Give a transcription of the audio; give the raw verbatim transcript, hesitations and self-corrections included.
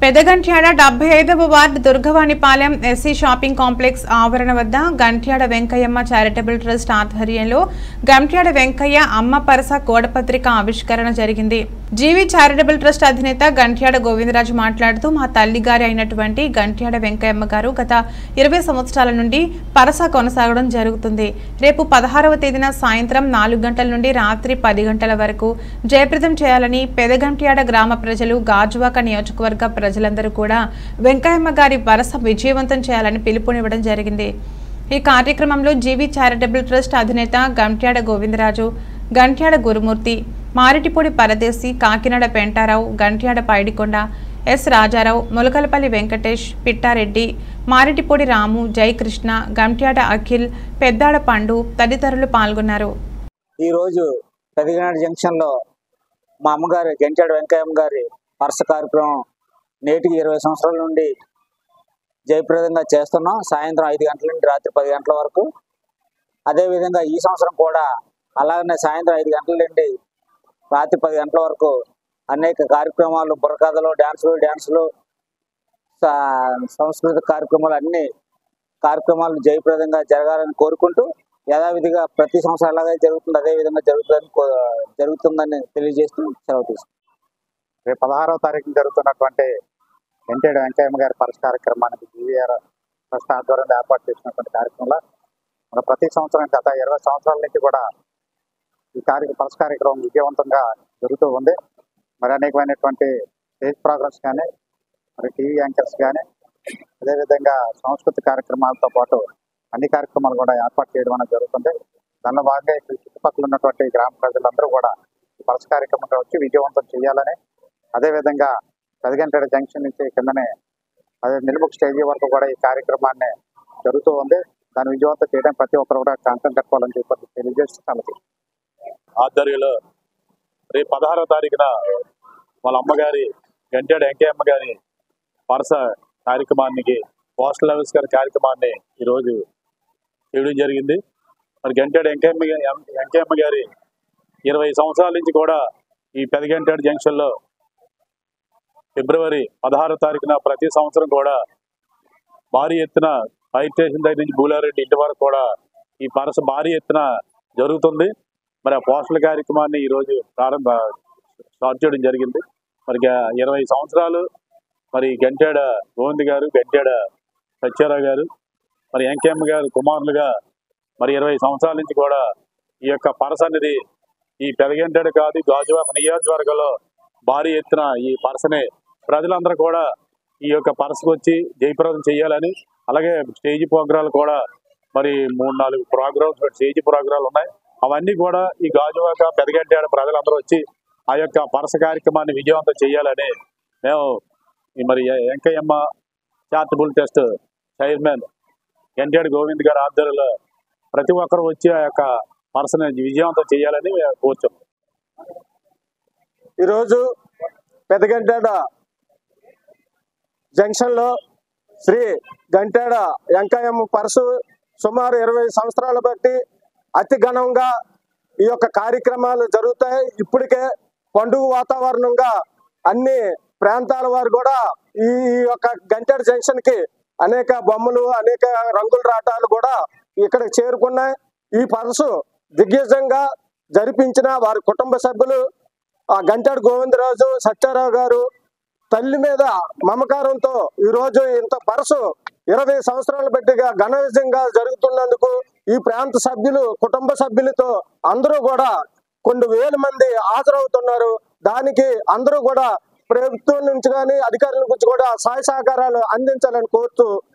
పెదగంట్యాడ డెబ్బై ఐదవ ward Durgavanipalem SC shopping complex ఆవరణ వద్ద గంట్యాడ వెంకయ్యమ్మ చారిటబుల్ ట్రస్ట్ ఆధ్వర్యంలో గంట్యాడ వెంకయ్య అమ్మ పరస కోడపత్రిక ఆవిష్కరణ జరిగింది. జీవి చారిటబుల్ ట్రస్ట్ అధినేత గంట్యాడ గోవిందరాజు మాట్లాడుతూ మా తల్లిగారి అయినటువంటి గంట్యాడ వెంకయ్యమ్మ గారు గత ఇరవై సంవత్సరాల నుండి పరస కొనసాగడం జరుగుతుంది. రేపు పదహారవ తేదీన సాయంత్రం నాలుగు గంటల నుండి రాత్రి పది గంటల వరకు జయప్రదం చేయాలని పెదగంట్యాడ గ్రామ ప్రజలు గాజువాక నియోజకవర్గ ప్రజలందరూ కూడా వెంకయ్యమ్మ గారి పరస విజయవంతం చేయాలని పిలుపునివ్వడం జరిగింది. ఈ కార్యక్రమంలో జీవి చారిటబుల్ ట్రస్ట్ అధినేత గంట్యాడ గోవిందరాజు, గంట్యాడ గురుమూర్తి, మారిటిపూడి పరదేశి, కాకినాడ పెంటారావు, గంట్యాడ పైడికొండ, ఎస్ రాజారావు, ములకలపల్లి వెంకటేష్, పిట్టారెడ్డి, మారిటిపూడి రాము, జయకృష్ణ, గంట్యాడ అఖిల్, పెద్దాడ పండు తదితరులు పాల్గొన్నారు. ఈరోజు పెదగంట్యాడ జంక్షన్లో మా అమ్మగారి గంట్యాడ వెంకయ్యమ్మ గారి పరస కార్యక్రమం నేటికి ఇరవై సంవత్సరాల నుండి జయప్రదంగా చేస్తున్నాం. సాయంత్రం ఐదు గంటల నుండి రాత్రి పది గంటల వరకు. అదేవిధంగా ఈ సంవత్సరం కూడా అలాగనే సాయంత్రం ఐదు గంటల నుండి రాత్రి పది గంటల వరకు అనేక కార్యక్రమాలు, బుర్రకథలు, డ్యాన్సులు డ్యాన్సులు సాంస్కృతిక కార్యక్రమాలు అన్ని కార్యక్రమాలు జయప్రదంగా జరగాలని కోరుకుంటూ యథావిధిగా ప్రతి సంవత్సరం అలాగే జరుగుతుంది, అదేవిధంగా జరుగుతుందని జరుగుతుందని తెలియజేస్తూ సెలవు తీసుకుంటాం. రేపు పదహారవ తారీఖున జరుగుతున్నటువంటి గంట్యాడ వెంకయ్యమ్మ గారి పరస కార్యక్రమానికి జీవీఆర్ ట్రస్ట్ ఆధ్వర్యంలో ఏర్పాటు చేసినటువంటి కార్యక్రమంలో మన ప్రతి సంవత్సరం గత ఇరవై సంవత్సరాల నుంచి కూడా ఈ కార్య పరస కార్యక్రమం విజయవంతంగా జరుగుతూ ఉంది. మరి అనేకమైనటువంటి స్టేజ్ ప్రోగ్రామ్స్ కానీ, మరి టీవీ యాంకర్స్ కానీ, అదేవిధంగా సాంస్కృతిక కార్యక్రమాలతో పాటు అన్ని కార్యక్రమాలు కూడా ఏర్పాటు చేయడం అనేది జరుగుతుంది. దానిలో భాగంగా ఇక్కడ చుట్టుపక్కల ఉన్నటువంటి గ్రామ ప్రజలందరూ కూడా ఈ పరస కార్యక్రమంగా వచ్చి విజయవంతం చేయాలని, అదేవిధంగా పెదగంట్యాడ జంక్షన్ నుంచి కిందనే అదే నిలుముక్ స్టేజీ వరకు కూడా ఈ కార్యక్రమాన్ని జరుగుతూ ఉంది. దాన్ని విజయవంతం చేయడానికి ప్రతి ఒక్కరు కూడా కంకణం కట్టుకోవాలని చెప్పి తెలియజేస్తుంది. ఆధ్వర్యంలో రేపు పదహారవ తారీఖున వాళ్ళ అమ్మగారి గంట్యాడ వెంకయ్యమ్మ గారి పరస కార్యక్రమానికి పోస్టల్ ఆఫీస్ గారి కార్యక్రమాన్ని ఈరోజు చేయడం జరిగింది. మరి గంట్యాడ వెంకయ్యమ్మ వెంకయ్యమ్మ గారి ఇరవై సంవత్సరాల నుంచి కూడా ఈ పెదగంట్యాడ జంక్షన్లో ఫిబ్రవరి పదహారో తారీఖున ప్రతి సంవత్సరం కూడా భారీ ఎత్తున ఫైర్ స్టేషన్ దగ్గర నుంచి బూలారెడ్డి ఇంటి వరకు కూడా ఈ పరస భారీ ఎత్తున జరుగుతుంది. మరి ఆ పోస్టల్ కార్యక్రమాన్ని ఈరోజు ప్రారంభ స్టార్ట్ చేయడం జరిగింది. మరి ఇరవై సంవత్సరాలు మరి గంట్యాడ గోవింద్ గారు, గంట్యాడ సత్యారావు గారు, మరి వెంకయ్యమ్మ గారు కుమారులుగా మరి ఇరవై సంవత్సరాల నుంచి కూడా ఈ యొక్క పరస అనేది ఈ పెదగంట్యాడ కాదు గాజువాక నియోజకవర్గంలో భారీ ఎత్తున ఈ పరసని ప్రజలందరూ కూడా ఈ యొక్క పరసకు వచ్చి జయప్రదం చేయాలని, అలాగే స్టేజ్ ప్రోగ్రాలు కూడా మరి మూడు నాలుగు ప్రోగ్రామ్స్ స్టేజ్ ప్రోగ్రాలు ఉన్నాయి. అవన్నీ కూడా ఈ గాజువాక పెదగంట్యాడ ప్రజలందరూ వచ్చి ఆ యొక్క పరస కార్యక్రమాన్ని విజయవంతం చేయాలని మేము మరి Venkayyamma charitable trust chairman Gantyada Govind గారి ఆధ్వర్యంలో ప్రతి ఒక్కరు వచ్చి ఆ యొక్క పరసని విజయవంతం చేయాలని కోరుచున్నాం. ఈరోజు పెదగంట్యాడ జంక్షన్లో శ్రీ గంట్యాడ వెంకయ్యమ్మ పరసు సుమారు ఇరవై సంవత్సరాలు బట్టి అతి ఘనంగా ఈ యొక్క కార్యక్రమాలు జరుగుతాయి. ఇప్పటికే పండుగ వాతావరణంగా అన్ని ప్రాంతాల వారు కూడా ఈ యొక్క గంట్యాడ జంక్షన్ కి అనేక బొమ్మలు, అనేక రంగుల రాటాలు కూడా ఇక్కడికి చేరుకున్నాయి. ఈ పరసు దిగ్విజయంగా జరిపించిన వారి కుటుంబ సభ్యులు ఆ గంట్యాడ గోవిందరాజు, సత్యారావు గారు తల్లి మీద మమకారంతో ఈరోజు ఇంత పరసు ఇరవై సంవత్సరాలు బట్టిగా ఘన విజయంగా జరుగుతున్నందుకు ఈ ప్రాంత సభ్యులు, కుటుంబ సభ్యులతో అందరూ కూడా కొన్ని వేల మంది హాజరవుతున్నారు. దానికి అందరూ కూడా ప్రభుత్వం నుంచి కానీ అధికారుల నుంచి కూడా సహాయ సహకారాలు అందించాలని కోరుతూ